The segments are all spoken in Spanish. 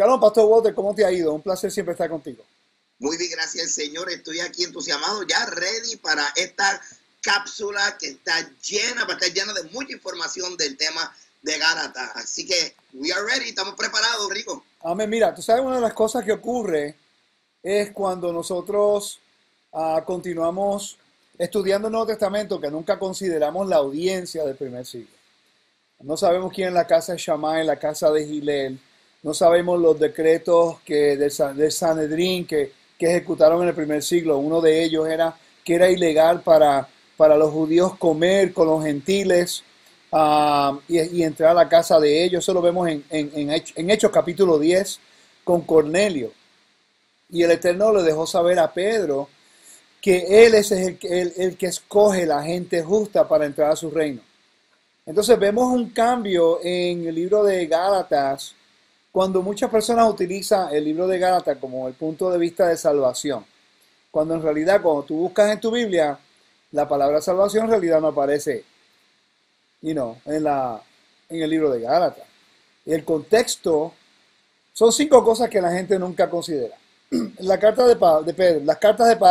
Shalom, Pastor Walter, ¿cómo te ha ido? Un placer siempre estar contigo. Muy bien, gracias al Señor. Estoy aquí entusiasmado, ya ready para esta cápsula que está llena, va a estar llena de mucha información del tema de Gálatas. Así que, we are ready, estamos preparados, Rico. Amén. Mira, tú sabes, una de las cosas que ocurre es cuando nosotros continuamos estudiando el Nuevo Testamento, que nunca consideramos la audiencia del primer siglo. No sabemos quién es la casa de Shammai, la casa de Hillel. No sabemos los decretos del Sanedrín que ejecutaron en el primer siglo. Uno de ellos era que era ilegal para los judíos comer con los gentiles y entrar a la casa de ellos. Eso lo vemos en Hechos capítulo 10 con Cornelio. Y el Eterno le dejó saber a Pedro que él es el que escoge la gente justa para entrar a su reino. Entonces vemos un cambio en el libro de Gálatas cuando muchas personas utilizan el libro de Gálatas como el punto de vista de salvación. Cuando en realidad, cuando tú buscas en tu Biblia, la palabra salvación en realidad no aparece en el libro de Gálatas. El contexto son 5 cosas que la gente nunca considera. La carta de Pedro, las cartas de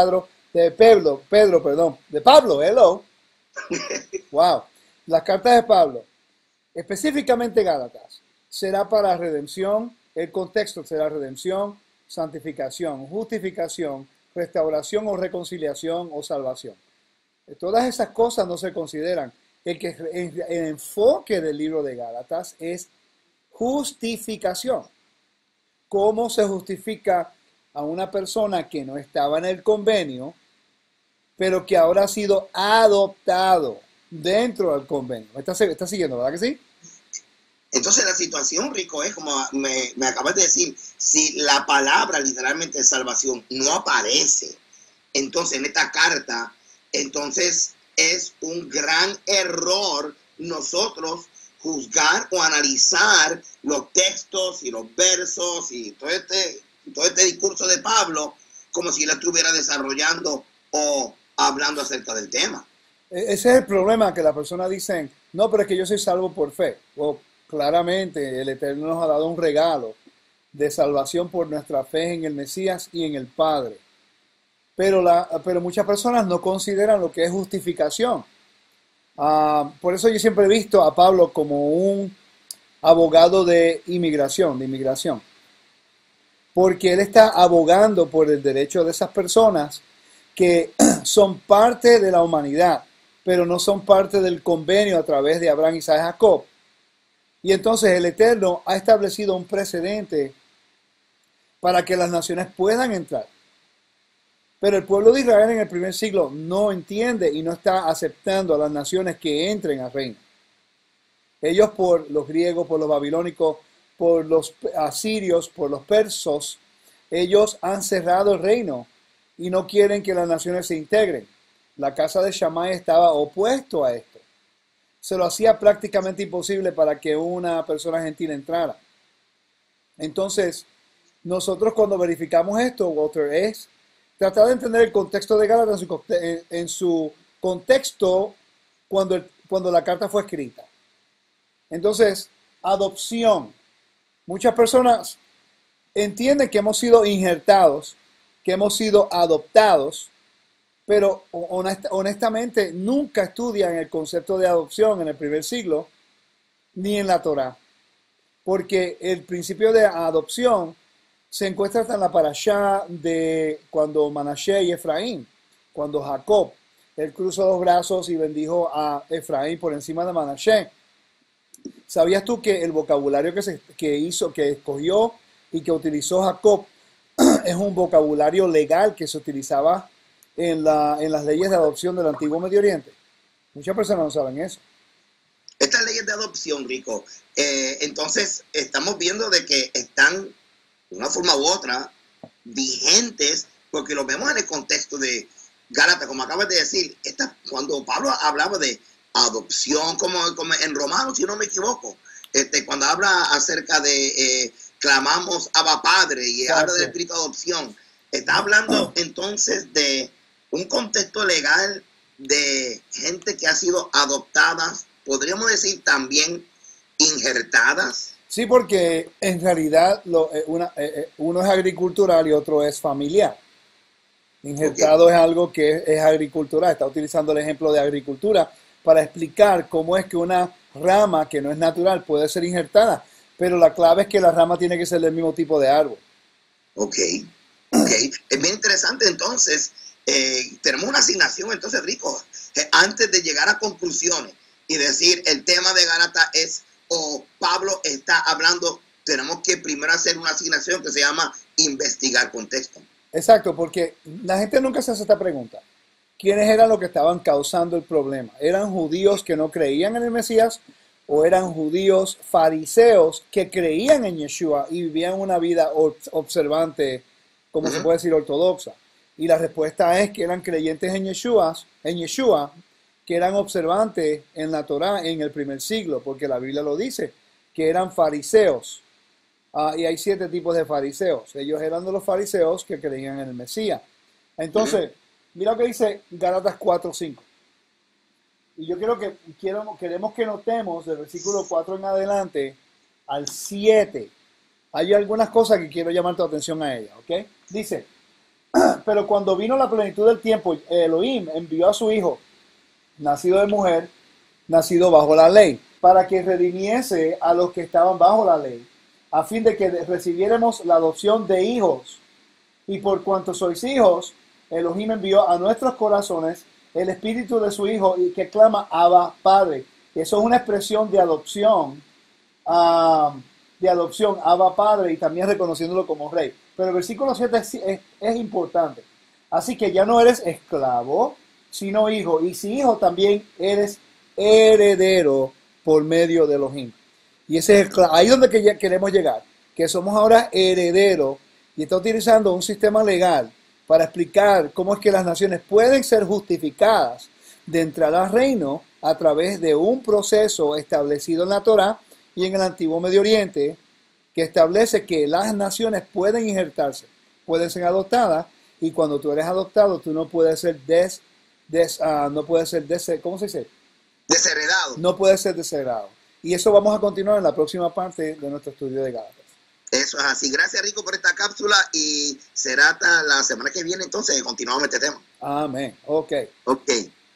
Pablo, hello. Wow. Las cartas de Pablo, específicamente Gálatas, será para redención, el contexto será redención, santificación, justificación, restauración o reconciliación o salvación. Todas esas cosas no se consideran. El enfoque del libro de Gálatas es justificación. ¿Cómo se justifica a una persona que no estaba en el convenio, pero que ahora ha sido adoptado dentro del convenio? ¿Me está siguiendo, verdad que sí? Entonces la situación, Rico, es como me acabas de decir, si la palabra literalmente de salvación no aparece, entonces en esta carta, entonces es un gran error nosotros juzgar o analizar los textos y los versos y todo este discurso de Pablo como si él estuviera desarrollando o hablando acerca del tema. Ese es el problema, que las personas dicen, no, pero es que yo soy salvo por fe. Claramente el Eterno nos ha dado un regalo de salvación por nuestra fe en el Mesías y en el Padre. Pero muchas personas no consideran lo que es justificación. Por eso yo siempre he visto a Pablo como un abogado de inmigración. Porque él está abogando por el derecho de esas personas que son parte de la humanidad, pero no son parte del convenio a través de Abraham, Isaac y Jacob. Y entonces el Eterno ha establecido un precedente para que las naciones puedan entrar. Pero el pueblo de Israel en el primer siglo no entiende y no está aceptando a las naciones que entren al reino. Ellos, por los griegos, por los babilónicos, por los asirios, por los persos, ellos han cerrado el reino y no quieren que las naciones se integren. La casa de Shammai estaba opuesto a esto. Se lo hacía prácticamente imposible para que una persona gentil entrara. Entonces, nosotros cuando verificamos esto, Walter, es tratar de entender el contexto de Gálatas en su contexto cuando la carta fue escrita. Entonces, adopción. Muchas personas entienden que hemos sido injertados, que hemos sido adoptados, pero honestamente nunca estudian el concepto de adopción en el primer siglo, ni en la Torá. Porque el principio de adopción se encuentra hasta en la parashá de cuando Manashe y Efraín, cuando Jacob, él cruzó los brazos y bendijo a Efraín por encima de Manashe. ¿Sabías tú que el vocabulario que escogió y que utilizó Jacob es un vocabulario legal que se utilizaba en las leyes de adopción del antiguo Medio Oriente? Muchas personas no saben eso. Estas leyes de adopción, Rico, entonces estamos viendo de que están de una forma u otra vigentes, porque lo vemos en el contexto de Gálatas, como acabas de decir, cuando Pablo hablaba de adopción, como en Romanos, si no me equivoco, cuando habla acerca de clamamos Abba Padre y habla del espíritu de adopción, está hablando entonces de un contexto legal de gente que ha sido adoptada, podríamos decir también injertadas. Sí, porque en realidad uno es agricultural y otro es familiar. Ok. Injertado es algo que es agricultural. Está utilizando el ejemplo de agricultura para explicar cómo es que una rama que no es natural puede ser injertada. Pero la clave es que la rama tiene que ser del mismo tipo de árbol. Ok, ok. Es bien interesante entonces. Tenemos una asignación entonces, Rico, antes de llegar a conclusiones y decir el tema de Gálatas es o Pablo está hablando, tenemos que primero hacer una asignación que se llama investigar contexto. Exacto, porque la gente nunca se hace esta pregunta. ¿Quiénes eran los que estaban causando el problema? ¿Eran judíos que no creían en el Mesías o eran judíos fariseos que creían en Yeshua y vivían una vida observante, como se Ujú. puede decir, ortodoxa? Y la respuesta es que eran creyentes en Yeshua, que eran observantes en la Torá en el primer siglo, porque la Biblia lo dice, que eran fariseos. Y hay 7 tipos de fariseos. Ellos eran de los fariseos que creían en el Mesías. Ujú. Entonces, mira lo que dice Gálatas 4:5. Y yo queremos que notemos del versículo 4 en adelante al 7. Hay algunas cosas que quiero llamar tu atención a ellas, ¿ok? Dice, pero cuando vino la plenitud del tiempo, Elohim envió a su hijo, nacido de mujer, nacido bajo la ley, para que redimiese a los que estaban bajo la ley, a fin de que recibiéramos la adopción de hijos. Y por cuanto sois hijos, Elohim envió a nuestros corazones el espíritu de su hijo y que clama Abba Padre. Eso es una expresión ah, de adopción, Abba Padre, y también reconociéndolo como rey. Pero el versículo 7 es importante. Así que ya no eres esclavo, sino hijo. Y si hijo, también eres heredero por medio de Elohim. Y ese es ahí donde que ya queremos llegar, que somos ahora herederos y está utilizando un sistema legal para explicar cómo es que las naciones pueden ser justificadas de entrar al reino a través de un proceso establecido en la Torá y en el antiguo Medio Oriente, que establece que las naciones pueden injertarse, pueden ser adoptadas, y cuando tú eres adoptado, tú no puedes ser no puedes ser ¿cómo se dice? Desheredado. No puedes ser desheredado. Y eso vamos a continuar en la próxima parte de nuestro estudio de Gálatas. Eso es así. Gracias, Rico, por esta cápsula y será hasta la semana que viene entonces que continuamos este tema. Amén. Ok. Ok.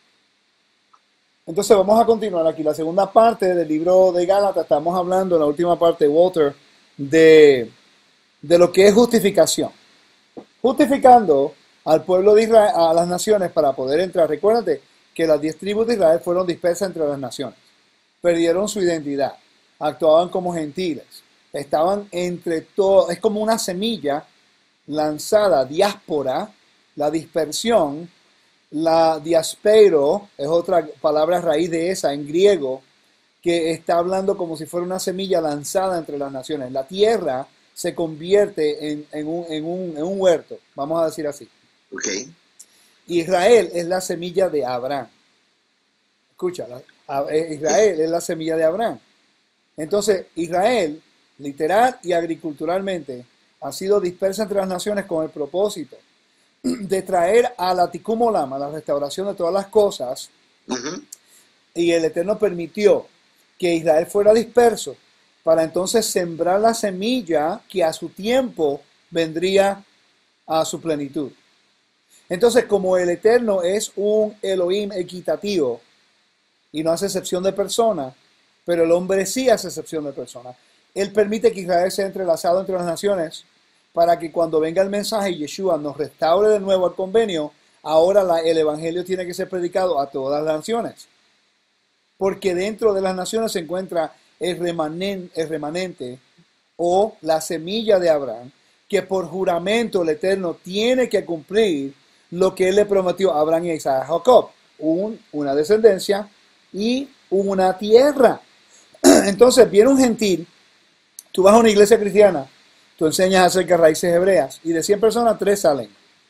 Entonces vamos a continuar aquí. La segunda parte del libro de Gálatas, estamos hablando en la última parte, Walter, de, de lo que es justificación. Justificando al pueblo de Israel, a las naciones para poder entrar. Recuérdate que las 10 tribus de Israel fueron dispersas entre las naciones. Perdieron su identidad. Actuaban como gentiles. Estaban entre todos. Es como una semilla lanzada, diáspora, la dispersión. La diaspero es otra palabra raíz de esa en griego que está hablando como si fuera una semilla lanzada entre las naciones. La tierra se convierte en un huerto, vamos a decir así. Ok. Israel es la semilla de Abraham. Escucha, Israel es la semilla de Abraham. Entonces, Israel, literal y agriculturalmente, ha sido dispersa entre las naciones con el propósito de traer a la Tikkun Olam, a la restauración de todas las cosas, Ujú. y el Eterno permitió que Israel fuera disperso para entonces sembrar la semilla que a su tiempo vendría a su plenitud. Entonces, como el Eterno es un Elohim equitativo y no hace excepción de persona, pero el hombre sí hace excepción de persona, Él permite que Israel sea entrelazado entre las naciones para que cuando venga el mensaje y Yeshua nos restaure de nuevo el convenio, ahora el Evangelio tiene que ser predicado a todas las naciones. Porque dentro de las naciones se encuentra el remanente o la semilla de Abraham, que por juramento el Eterno tiene que cumplir lo que Él le prometió a Abraham y a Isaac, a Jacob, una descendencia y una tierra. Entonces viene un gentil, tú vas a una iglesia cristiana, tú enseñas acerca de raíces hebreas y de 100 personas, 3 salen.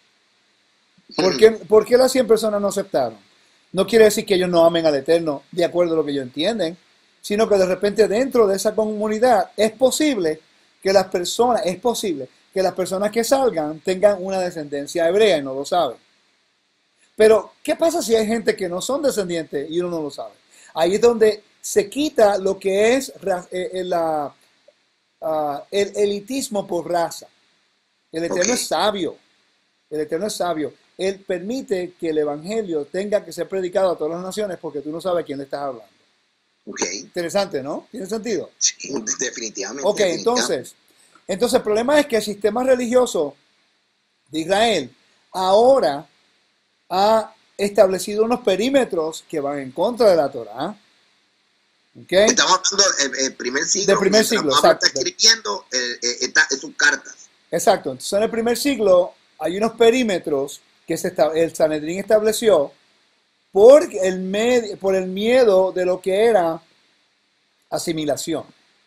¿Por qué las 100 personas no aceptaron? No quiere decir que ellos no amen al Eterno de acuerdo a lo que ellos entienden, sino que de repente dentro de esa comunidad es posible que las personas que salgan tengan una descendencia hebrea y no lo saben. Pero, ¿qué pasa si hay gente que no son descendientes y uno no lo sabe? Ahí es donde se quita lo que es el elitismo por raza. El Eterno es sabio. El Eterno es sabio. Él permite que el Evangelio tenga que ser predicado a todas las naciones porque tú no sabes a quién le estás hablando. Interesante, ¿no? ¿Tiene sentido? Sí, definitivamente. Ok, entonces el problema es que el sistema religioso de Israel ahora ha establecido unos perímetros que van en contra de la Torá. ¿Okay? Estamos hablando del primer siglo. Del primer siglo, Pablo exacto. está escribiendo sus cartas. Exacto. Entonces en el primer siglo hay unos perímetros que el Sanedrín estableció por el miedo de lo que era asimilación.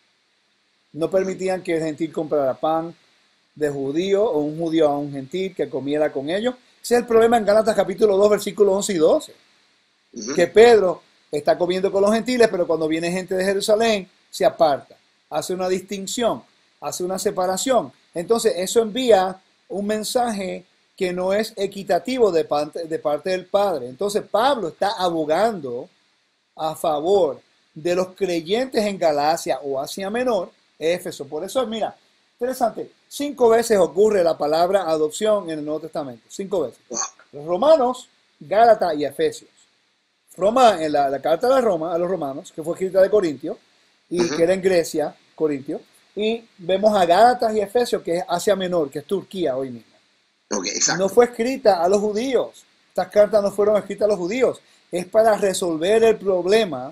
No permitían que el gentil comprara pan de judío o un judío a un gentil que comiera con ellos. Ese es el problema en Gálatas capítulo 2, versículos 11 y 12. Que Pedro está comiendo con los gentiles, pero cuando viene gente de Jerusalén, se aparta. Hace una distinción, hace una separación. Entonces, eso envía un mensaje que no es equitativo de parte del Padre. Entonces, Pablo está abogando a favor de los creyentes en Galacia o Asia Menor, Éfeso. Por eso, mira, interesante, 5 veces ocurre la palabra adopción en el Nuevo Testamento. 5 veces. Los Romanos, Gálatas y Efesios. Roma, en la carta de Roma a los romanos, que fue escrita de Corintio, y que era en Grecia, Corintio, y vemos a Gálatas y Efesios, que es Asia Menor, que es Turquía hoy mismo. No fue escrita a los judíos. Estas cartas no fueron escritas a los judíos. Es para resolver el problema,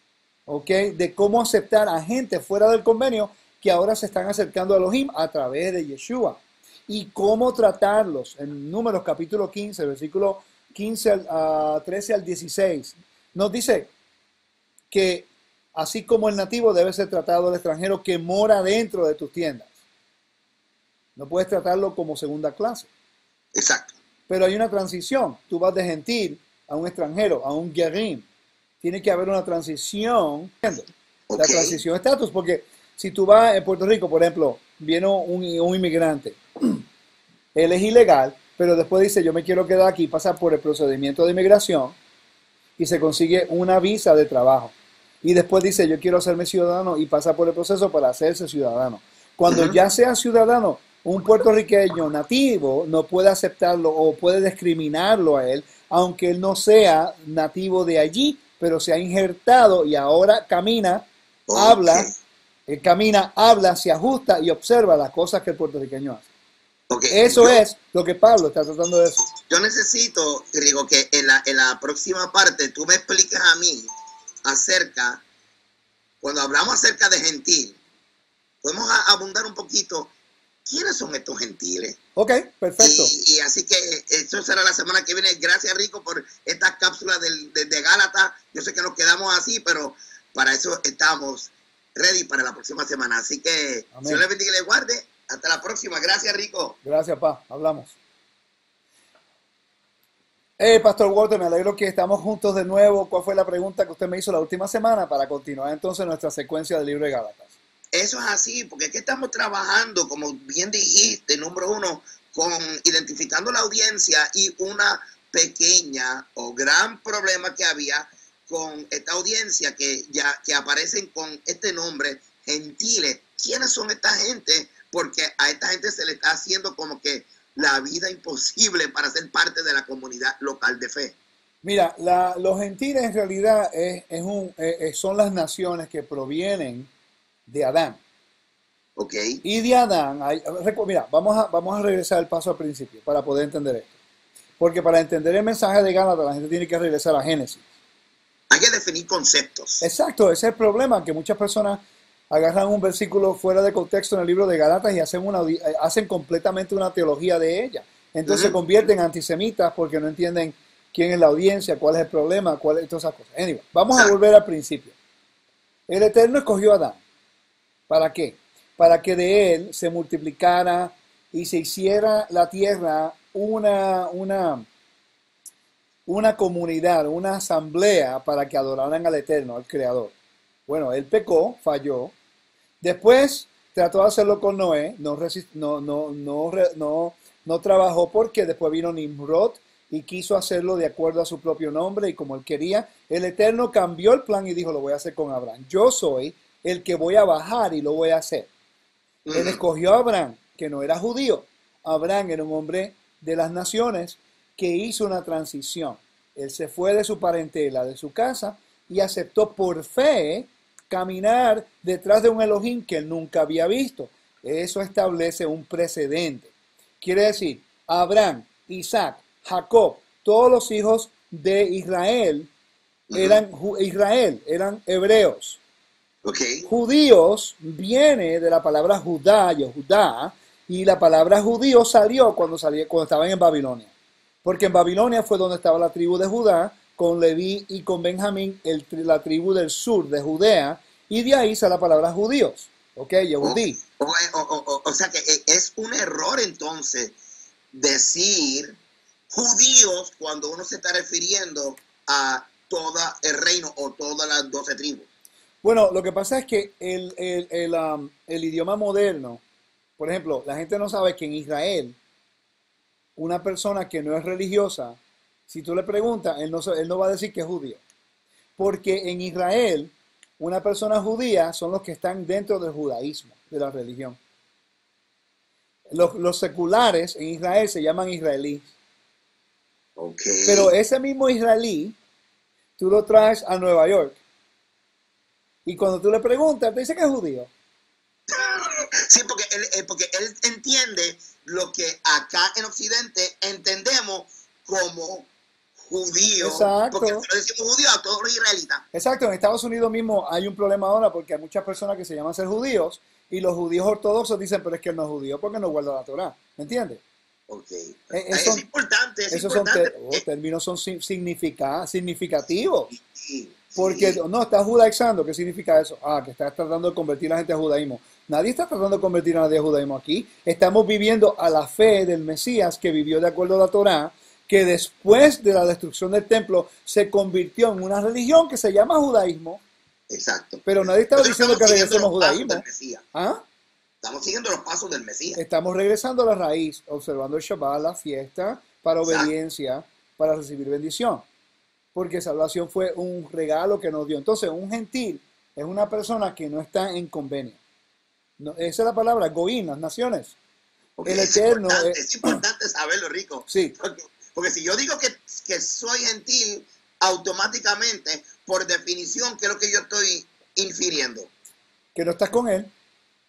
de cómo aceptar a gente fuera del convenio que ahora se están acercando a Elohim a través de Yeshua. Y cómo tratarlos. En Números capítulo 15, versículo 13 al 16, nos dice que así como el nativo debe ser tratado el extranjero que mora dentro de tus tiendas. No puedes tratarlo como segunda clase. Exacto. Pero hay una transición. Tú vas de gentil a un extranjero, a un guerrín. Tiene que haber una transición. La transición de estatus, porque si tú vas en Puerto Rico, por ejemplo, viene un inmigrante. Él es ilegal, pero después dice, yo me quiero quedar aquí, pasa por el procedimiento de inmigración y se consigue una visa de trabajo. Y después dice, yo quiero hacerme ciudadano y pasa por el proceso para hacerse ciudadano. Cuando ya sea ciudadano, un puertorriqueño nativo no puede aceptarlo o puede discriminarlo a él, aunque él no sea nativo de allí, pero se ha injertado y ahora camina, habla, se ajusta y observa las cosas que el puertorriqueño hace. Eso es lo que Pablo está tratando de decir. Yo necesito, digo, que en la próxima parte tú me expliques a mí acerca, cuando hablamos acerca de gentil, podemos abundar un poquito, ¿quiénes son estos gentiles? Ok, perfecto. Y así que eso será la semana que viene. Gracias, Rico, por estas cápsulas de Gálatas. Yo sé que nos quedamos así, pero para eso estamos ready para la próxima semana. Así que Dios les bendiga y les guarde. Hasta la próxima. Gracias, Rico. Gracias, Pa. Hablamos. Pastor Walter, me alegro que estamos juntos de nuevo. ¿Cuál fue la pregunta que usted me hizo la última semana para continuar entonces nuestra secuencia del libro de Gálatas? Eso es así, porque es que estamos trabajando, como bien dijiste, número 1, con identificando la audiencia y una pequeña o gran problema que había con esta audiencia que aparecen con este nombre, gentiles. ¿Quiénes son esta gente? Porque a esta gente se le está haciendo como que la vida imposible para ser parte de la comunidad local de fe. Mira, los gentiles en realidad son las naciones que provienen de Adán. Okay. Y de Adán, mira, vamos a regresar el paso al principio para poder entender esto. Porque para entender el mensaje de Gálatas la gente tiene que regresar a Génesis. Hay que definir conceptos. Exacto, ese es el problema, que muchas personas agarran un versículo fuera de contexto en el libro de Gálatas y hacen completamente una teología de ella. Entonces se convierten en antisemitas porque no entienden quién es la audiencia, cuál es el problema, todas esas cosas. Anyway, vamos a volver al principio. El Eterno escogió a Adán. ¿Para qué? Para que de él se multiplicara y se hiciera la tierra una comunidad, una asamblea para que adoraran al Eterno, al Creador. Bueno, él pecó, falló. Después trató de hacerlo con Noé, no trabajó porque después vino Nimrod y quiso hacerlo de acuerdo a su propio nombre y como él quería. El Eterno cambió el plan y dijo, lo voy a hacer con Abraham. Yo soy el que voy a bajar y lo voy a hacer. Él escogió a Abraham, que no era judío. Abraham era un hombre de las naciones que hizo una transición. Él se fue de su parentela, de su casa, y aceptó por fe caminar detrás de un Elohim que él nunca había visto. Eso establece un precedente. Quiere decir, Abraham, Isaac, Jacob, todos los hijos de Israel eran hebreos. Okay. Judíos viene de la palabra Judá, Yehudá, y la palabra judío salió cuando estaban en Babilonia. Porque en Babilonia fue donde estaba la tribu de Judá, con Leví y con Benjamín, la tribu del sur de Judea, y de ahí sale la palabra judíos. Ok, Yehudí. O sea que es un error entonces decir judíos cuando uno se está refiriendo a todo el reino o todas las 12 tribus. Bueno, lo que pasa es que el idioma moderno, por ejemplo, la gente no sabe que en Israel, una persona que no es religiosa, si tú le preguntas, él no va a decir que es judío. Porque en Israel, una persona judía son los que están dentro del judaísmo, de la religión. Los seculares en Israel se llaman israelíes. Okay. Pero ese mismo israelí, tú lo traes a Nueva York. Y cuando tú le preguntas, te dice que es judío. Sí, porque él entiende lo que acá en Occidente entendemos como judío. Exacto. Porque nosotros decimos judío a todos los israelitas. Exacto, en Estados Unidos mismo hay un problema ahora porque hay muchas personas que se llaman ser judíos y los judíos ortodoxos dicen, pero es que él no es judío porque no guarda la Torá. ¿Me entiendes? Okay. Es importante. Esos términos son significativos. Sí. Porque no, está judaizando. ¿Qué significa eso? Que está tratando de convertir a la gente al judaísmo. Nadie está tratando de convertir a nadie al judaísmo aquí. Estamos viviendo a la fe del Mesías que vivió de acuerdo a la Torá, que después de la destrucción del templo se convirtió en una religión que se llama judaísmo. Exacto. Pero nadie está diciendo que regresemos judaísmo. Estamos siguiendo los pasos del Mesías. Estamos regresando a la raíz, observando el Shabbat, la fiesta, para obediencia, para recibir bendición. Porque salvación fue un regalo que nos dio. Entonces, un gentil es una persona que no está en convenio. No, esa es la palabra, goín, las naciones. Okay, el Eterno. Es importante saberlo, Rico. Sí. Porque si yo digo que soy gentil, automáticamente, por definición, ¿qué es lo que yo estoy infiriendo? Que no estás con él.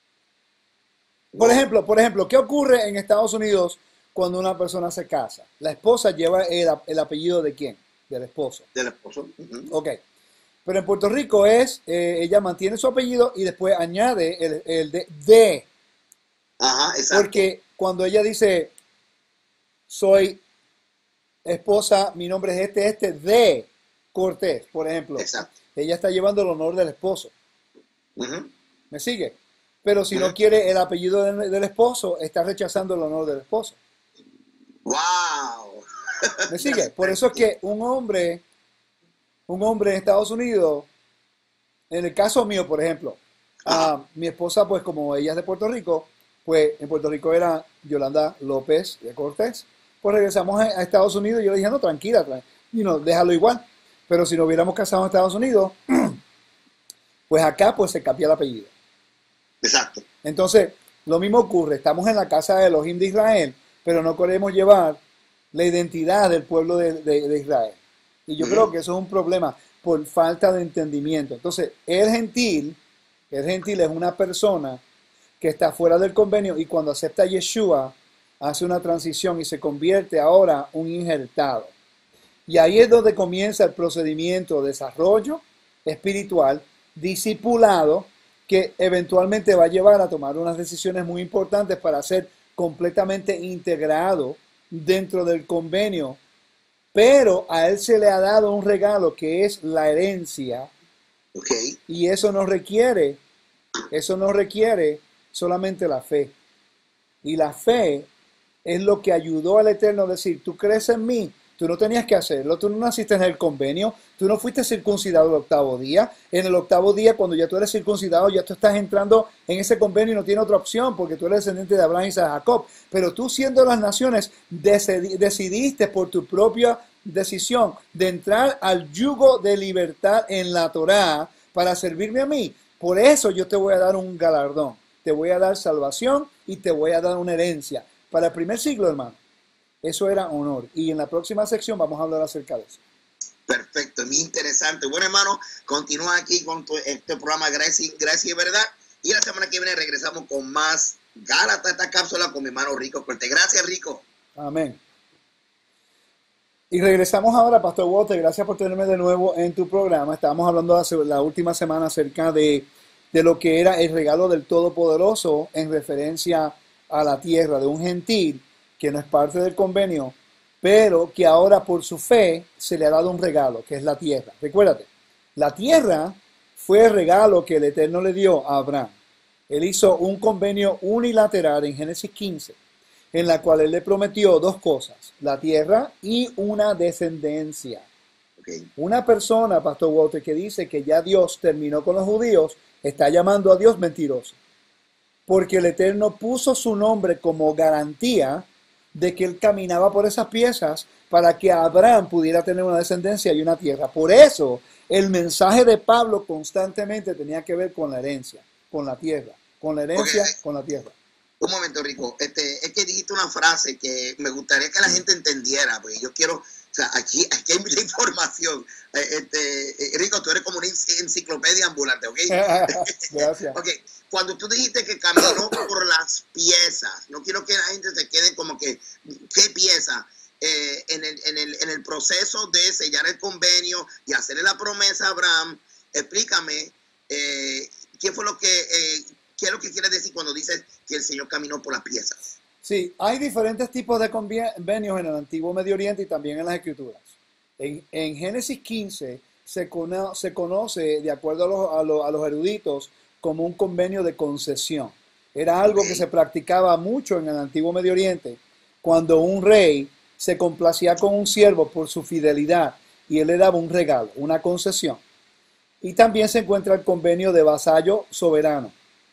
Por ejemplo, ¿qué ocurre en Estados Unidos cuando una persona se casa? La esposa lleva el apellido ¿de quién? Del esposo. Del esposo. Ok. Pero en Puerto Rico ella mantiene su apellido y después añade el de. Ajá, exacto. Porque cuando ella dice, soy esposa, mi nombre es este de Cortés, por ejemplo. Exacto. Ella está llevando el honor del esposo. ¿Me sigue? Pero si no Ujú. quiere el apellido del esposo, está rechazando el honor del esposo. ¡Wow! ¿Me sigue? Por eso es que un hombre en Estados Unidos, en el caso mío, por ejemplo, mi esposa, pues como ella es de Puerto Rico, pues en Puerto Rico era Yolanda López de Cortés. Pues regresamos a Estados Unidos y yo le dije, no, tranquila, déjalo igual. Pero si nos hubiéramos casado en Estados Unidos, pues acá pues se cambia el apellido. Exacto. Entonces, lo mismo ocurre, estamos en la casa de Elohim de Israel, pero no queremos llevar la identidad del pueblo de Israel. Y yo creo que eso es un problema por falta de entendimiento. Entonces, el gentil es una persona que está fuera del convenio y cuando acepta a Yeshua, hace una transición y se convierte ahora un injertado. Y ahí es donde comienza el procedimiento de desarrollo espiritual, discipulado, que eventualmente va a llevar a tomar unas decisiones muy importantes para ser completamente integrado dentro del convenio. Pero a él se le ha dado un regalo que es la herencia. Okay. Y eso no requiere solamente la fe. Y la fe es lo que ayudó al Eterno a decir, tú crees en mí, tú no tenías que hacerlo, tú no naciste en el convenio, tú no fuiste circuncidado el 8º día. En el 8º día, cuando ya tú eres circuncidado, ya tú estás entrando en ese convenio y no tienes otra opción porque tú eres descendiente de Abraham y de Jacob. Pero tú siendo las naciones, decidiste por tu propia decisión de entrar al yugo de libertad en la Torá para servirme a mí. Por eso yo te voy a dar un galardón. te voy a dar salvación y te voy a dar una herencia. Para el primer siglo, hermano, eso era honor. Y en la próxima sección vamos a hablar acerca de eso. Perfecto, muy interesante. Bueno, hermano, continúa aquí con este programa Gracia y Verdad. Y la semana que viene regresamos con más Gálatas, esta cápsula con mi hermano Rico Cortés. Gracias, Rico. Amén. Y regresamos ahora, Pastor Walter. Gracias por tenerme de nuevo en tu programa. Estábamos hablando la última semana acerca de lo que era el regalo del Todopoderoso en referencia a la tierra de un gentil que no es parte del convenio, pero que ahora por su fe se le ha dado un regalo, que es la tierra. Recuérdate, la tierra fue el regalo que el Eterno le dio a Abraham. Él hizo un convenio unilateral en Génesis 15, en la cual él le prometió dos cosas, la tierra y una descendencia. Okay. Una persona, Pastor Walter, que dice que ya Dios terminó con los judíos, está llamando a Dios mentiroso. Porque el Eterno puso su nombre como garantía de que él caminaba por esas piezas para que Abraham pudiera tener una descendencia y una tierra. Por eso, el mensaje de Pablo constantemente tenía que ver con la herencia, con la tierra, con la herencia, con la tierra. Un momento, Rico. Es que dijiste una frase que me gustaría que la gente entendiera, porque yo quiero, o sea, aquí hay mucha información. Rico, tú eres como una enciclopedia ambulante, ¿ok? Gracias. Ok, cuando tú dijiste que caminó por las piezas, no quiero que la gente se quede como que, ¿qué pieza? En el proceso de sellar el convenio y hacerle la promesa a Abraham, explícame qué fue lo que... ¿Qué es lo que quiere decir cuando dices que el Señor caminó por las piezas? Sí, hay diferentes tipos de convenios en el Antiguo Medio Oriente y también en las Escrituras. En Génesis 15 se conoce, de acuerdo a los eruditos, como un convenio de concesión. Era algo que se practicaba mucho en el Antiguo Medio Oriente, cuando un rey se complacía con un siervo por su fidelidad y él le daba un regalo, una concesión. Y también se encuentra el convenio de vasallo soberano.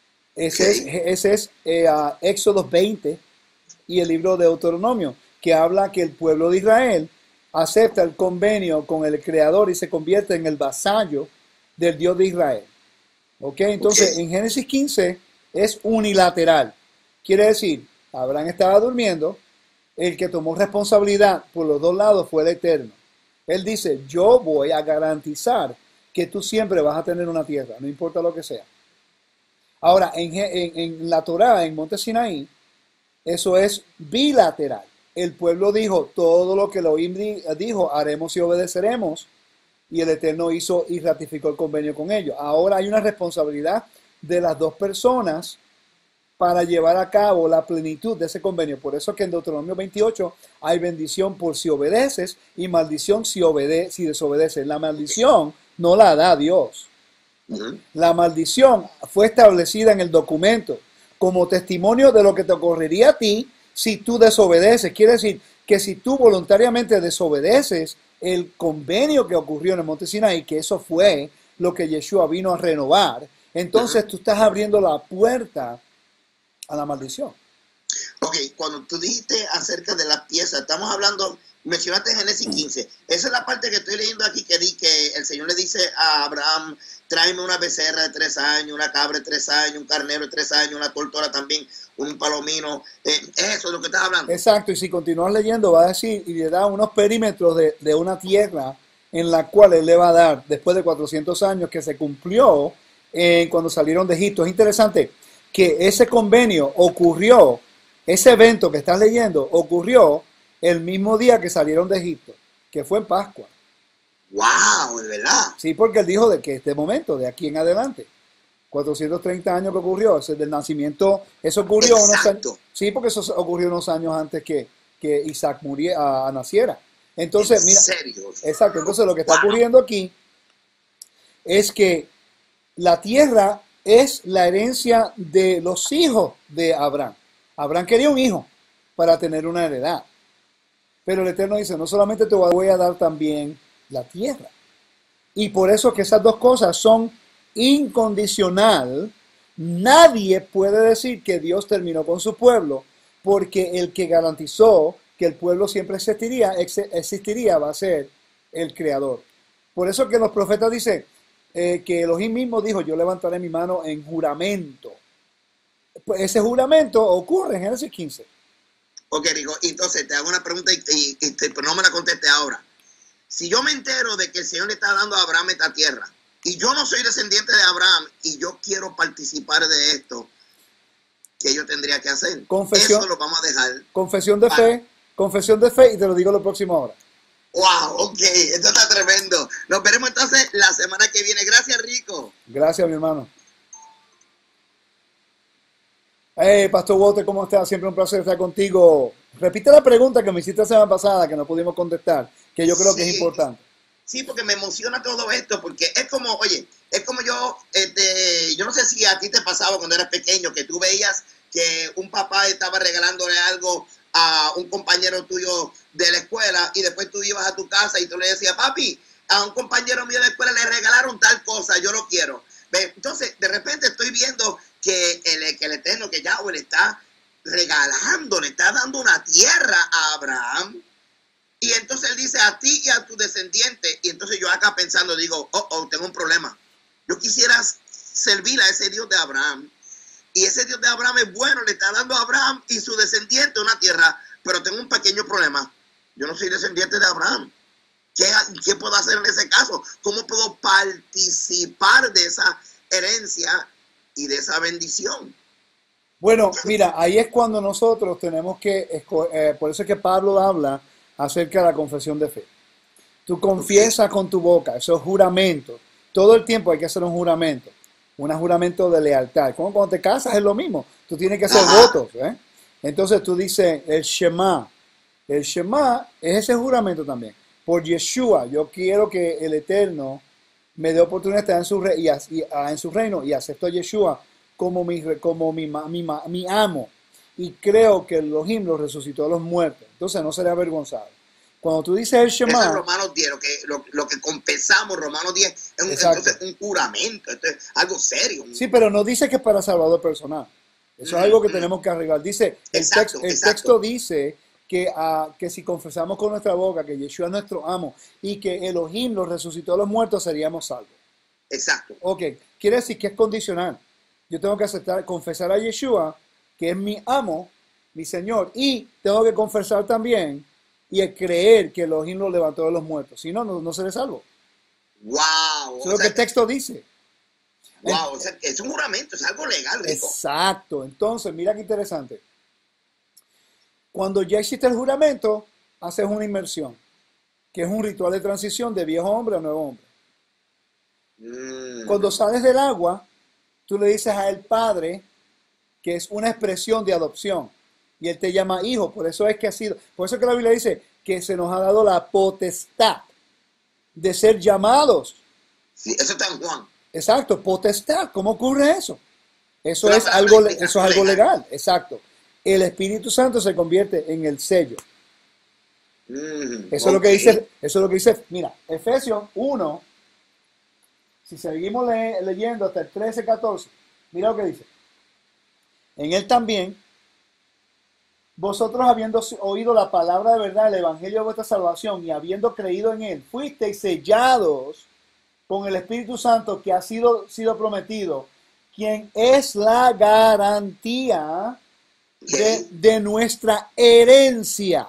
Ese es Éxodo 20 y el libro de Deuteronomio, que habla que el pueblo de Israel acepta el convenio con el Creador y se convierte en el vasallo del Dios de Israel. Entonces, en Génesis 15 es unilateral. Quiere decir, Abraham estaba durmiendo, el que tomó responsabilidad por los dos lados fue el Eterno. Él dice, yo voy a garantizar que tú siempre vas a tener una tierra, no importa lo que sea. Ahora, en la Torá, en Monte Sinaí, eso es bilateral. El pueblo dijo, todo lo que Elohim dijo, haremos y obedeceremos. Y el Eterno hizo y ratificó el convenio con ellos. Ahora hay una responsabilidad de las dos personas para llevar a cabo la plenitud de ese convenio. Por eso que en Deuteronomio 28 hay bendición por si obedeces y maldición si desobedeces. La maldición no la da Dios. La maldición fue establecida en el documento como testimonio de lo que te ocurriría a ti si tú desobedeces. Quiere decir que si tú voluntariamente desobedeces el convenio que ocurrió en el Monte Sinaí, que eso fue lo que Yeshua vino a renovar, entonces tú estás abriendo la puerta a la maldición. Ok, cuando tú dijiste acerca de las piezas, estamos hablando, mencionaste Génesis 15. Esa es la parte que estoy leyendo aquí, que el Señor le dice a Abraham, tráeme una becerra de 3 años, una cabra de 3 años, un carnero de 3 años, una tortora también, un palomino. Eso es lo que estás hablando. Exacto, y si continúas leyendo va a decir, y le da unos perímetros de una tierra en la cual él le va a dar, después de 400 años que se cumplió cuando salieron de Egipto. Es interesante que ese convenio ocurrió, ese evento que estás leyendo ocurrió el mismo día que salieron de Egipto, que fue en Pascua. ¡Wow! ¿Es verdad? Sí, porque él dijo de que este momento, de aquí en adelante, 430 años que ocurrió, ese del nacimiento, eso ocurrió unos años. Sí, porque eso ocurrió unos años antes que Isaac naciera. Entonces, ¿En mira, serio? exacto. Entonces, lo que está ocurriendo aquí es que la tierra es la herencia de los hijos de Abraham. Abraham quería un hijo para tener una heredad. Pero el Eterno dice, no solamente te voy a dar también la tierra. Y por eso que esas dos cosas son incondicional. Nadie puede decir que Dios terminó con su pueblo, porque el que garantizó que el pueblo siempre existiría va a ser el Creador. Por eso que los profetas dicen que Elohim mismo dijo, yo levantaré mi mano en juramento. Pues ese juramento ocurre en Génesis 15. Ok, Rico, entonces te hago una pregunta pero no me la conteste ahora. Si yo me entero de que el Señor le está dando a Abraham esta tierra y yo no soy descendiente de Abraham y yo quiero participar de esto, ¿qué yo tendría que hacer? Confesión, Eso lo vamos a dejar. confesión de fe, y te lo digo la próxima hora. Wow, ok, esto está tremendo. Nos veremos entonces la semana que viene. Gracias, Rico. Gracias, mi hermano. Hey, Pastor Walter, ¿cómo estás? Siempre un placer estar contigo. Repite la pregunta que me hiciste la semana pasada que no pudimos contestar, que yo creo que es importante. Sí, porque me emociona todo esto, porque es como, oye, es como yo no sé si a ti te pasaba cuando eras pequeño, que tú veías que un papá estaba regalándole algo a un compañero tuyo de la escuela y después tú ibas a tu casa y tú le decías, papi, a un compañero mío de la escuela le regalaron tal cosa, yo lo quiero. Entonces, de repente estoy viendo que el Eterno, que Yahweh le está regalando, le está dando una tierra a Abraham. Y entonces él dice a ti y a tu descendiente. Y entonces yo acá pensando, digo, tengo un problema. Yo quisiera servir a ese Dios de Abraham. Y ese Dios de Abraham es bueno, le está dando a Abraham y su descendiente una tierra. Pero tengo un pequeño problema. Yo no soy descendiente de Abraham. ¿Qué puedo hacer en ese caso? ¿Cómo puedo participar de esa herencia y de esa bendición? Bueno, mira, ahí es cuando nosotros tenemos que, por eso es que Pablo habla acerca de la confesión de fe. Tú confiesas con tu boca, eso es juramento. Todo el tiempo hay que hacer un juramento de lealtad. Como cuando te casas es lo mismo, tú tienes que hacer votos. Entonces tú dices el Shema es ese juramento también. Por Yeshua, yo quiero que el Eterno me dé oportunidad de estar en su reino y acepto a Yeshua como mi amo. Y creo que Elohim lo resucitó a los muertos. Entonces no seré avergonzado. Cuando tú dices el Shema... Eso es Romanos 10, lo que confesamos, Romanos 10, es entonces un juramento, esto es algo serio. Sí, pero no dice que es para salvador personal. Eso es algo que tenemos que arreglar. Dice, el texto dice que si confesamos con nuestra boca que Yeshua es nuestro amo y que Elohim lo resucitó a los muertos, seríamos salvos. Exacto. Ok, quiere decir que es condicional. Yo tengo que confesar a Yeshua, que es mi amo, mi Señor, y tengo que confesar también y creer que Elohim lo levantó de los muertos. Si no, no seré salvo. Wow. Eso es lo que el texto dice. Wow, o sea, es un juramento, es algo legal, Rico. Exacto. Entonces, mira qué interesante. Cuando ya existe el juramento, haces una inmersión, que es un ritual de transición de viejo hombre a nuevo hombre. Cuando sales del agua, tú le dices a el Padre, que es una expresión de adopción, y Él te llama hijo. Por eso es que por eso que la Biblia dice que se nos ha dado la potestad de ser llamados. Sí, eso está en Juan. Exacto, potestad. ¿Cómo ocurre eso? Eso es algo legal. Exacto. El Espíritu Santo se convierte en el sello. Eso es lo que dice, mira, Efesios 1, si seguimos leyendo hasta el 13, 14, mira lo que dice. En él también, vosotros habiendo oído la palabra de verdad, el evangelio de vuestra salvación, y habiendo creído en él, fuisteis sellados con el Espíritu Santo que ha sido prometido, quien es la garantía de nuestra herencia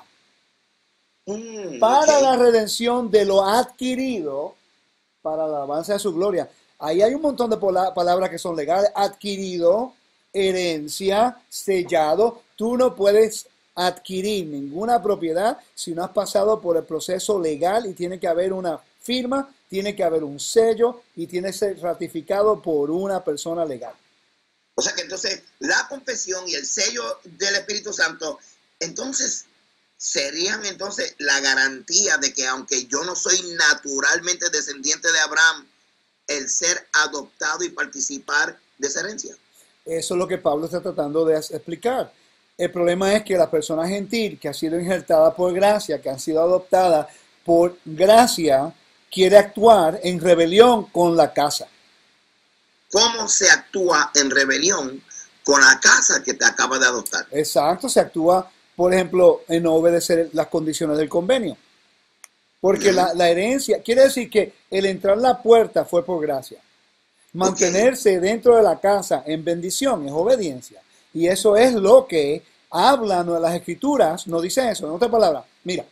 para la redención de lo adquirido para la alabanza de su gloria. Ahí hay un montón de palabras que son legales. Adquirido, herencia, sellado. Tú no puedes adquirir ninguna propiedad si no has pasado por el proceso legal, y tiene que haber una firma, tiene que haber un sello y tiene que ser ratificado por una persona legal. O sea que entonces la confesión y el sello del Espíritu Santo, entonces serían entonces la garantía de que aunque yo no soy naturalmente descendiente de Abraham, el ser adoptado y participar de esa herencia. Eso es lo que Pablo está tratando de explicar. El problema es que la persona gentil que ha sido injertada por gracia, que ha sido adoptada por gracia, quiere actuar en rebelión con la casa. ¿Cómo se actúa en rebelión con la casa que te acaba de adoptar? Exacto, se actúa, por ejemplo, en no obedecer las condiciones del convenio. Porque la herencia, quiere decir que el entrar a la puerta fue por gracia. Mantenerse dentro de la casa en bendición es obediencia. Y eso es lo que hablan las escrituras, nos dice eso, en otras palabras. Mira,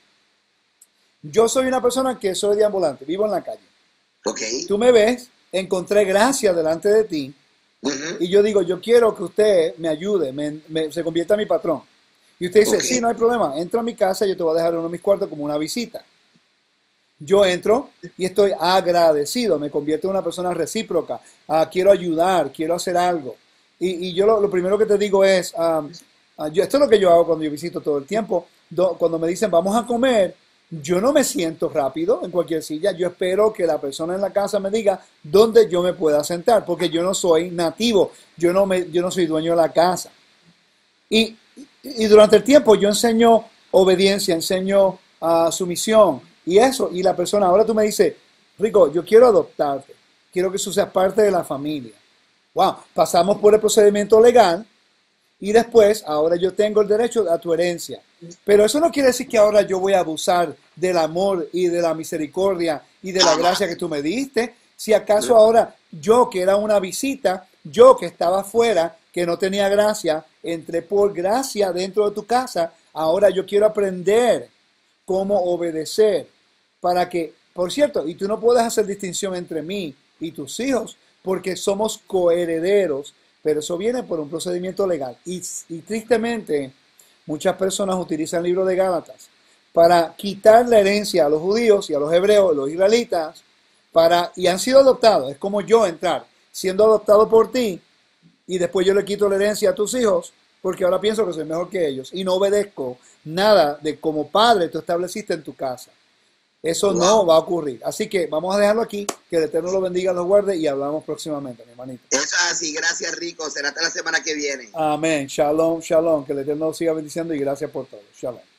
yo soy una persona que soy deambulante, vivo en la calle. Ok. Tú me ves, encontré gracia delante de ti, y yo digo, yo quiero que usted me ayude, se convierta en mi patrón. Y usted dice, sí, no hay problema, entra a mi casa, yo te voy a dejar uno de mis cuartos como una visita. Yo entro y estoy agradecido, me convierto en una persona recíproca, quiero ayudar, quiero hacer algo. Y yo lo primero que te digo es, esto es lo que yo hago cuando yo visito todo el tiempo, cuando me dicen vamos a comer, yo no me siento rápido en cualquier silla, yo espero que la persona en la casa me diga dónde yo me pueda sentar, porque yo no soy nativo, yo no soy dueño de la casa. Y durante el tiempo yo enseño obediencia, enseño sumisión y eso, y la persona, ahora tú me dices, Rico, yo quiero adoptarte, quiero que tú seas parte de la familia. Wow, pasamos por el procedimiento legal y después, ahora yo tengo el derecho a tu herencia. Pero eso no quiere decir que ahora yo voy a abusar del amor y de la misericordia y de la gracia que tú me diste. Si acaso ahora yo, que era una visita, yo que estaba afuera, que no tenía gracia, entré por gracia dentro de tu casa, ahora yo quiero aprender cómo obedecer para que, por cierto, y tú no puedes hacer distinción entre mí y tus hijos, porque somos coherederos, pero eso viene por un procedimiento legal. Y tristemente, muchas personas utilizan el libro de Gálatas para quitar la herencia a los judíos y a los hebreos, a los israelitas, y han sido adoptados. Es como yo entrar, siendo adoptado por ti, y después yo le quito la herencia a tus hijos, porque ahora pienso que soy mejor que ellos, y no obedezco nada de como padre tú estableciste en tu casa. Eso no va a ocurrir. Así que vamos a dejarlo aquí, que el Eterno lo bendiga, los guarde y hablamos próximamente, mi hermanito. Eso es así, gracias Rico, será hasta la semana que viene. Amén. Shalom, shalom. Que el Eterno lo siga bendiciendo y gracias por todo. Shalom.